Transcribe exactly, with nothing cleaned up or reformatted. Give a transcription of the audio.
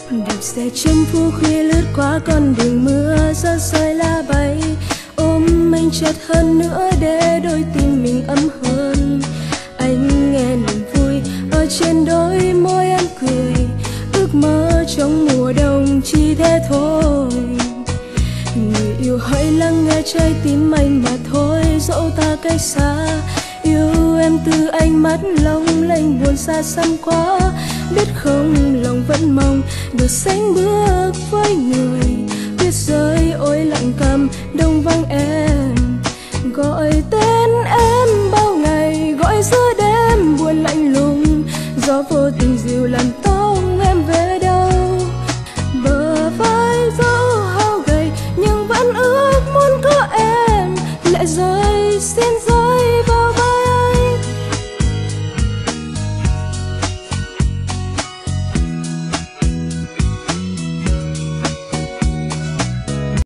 Đạp xe trên phố khuya lướt qua con đường mưa, gió rơi lá bay ôm mình chặt hơn nữa để đôi tim mình ấm hơn. Anh nghe niềm vui ở trên đôi môi em cười, ước mơ trong mùa đông chỉ thế thôi. Người yêu hãy lắng nghe trái tim anh mà thôi, dẫu ta cách xa. Yêu em từ ánh mắt long lanh buồn xa xăm quá, biết không lòng vẫn mong được sánh bước với người. Tuyết rơi ôi lặng câm đông vắng em, gọi tên em bao ngày, gọi giữa đêm buồn lạnh lùng. Gió vô tình dịu làm tóc em về đâu, bờ vai dẫu hao gầy nhưng vẫn ước muốn có em. Lệ rơi xin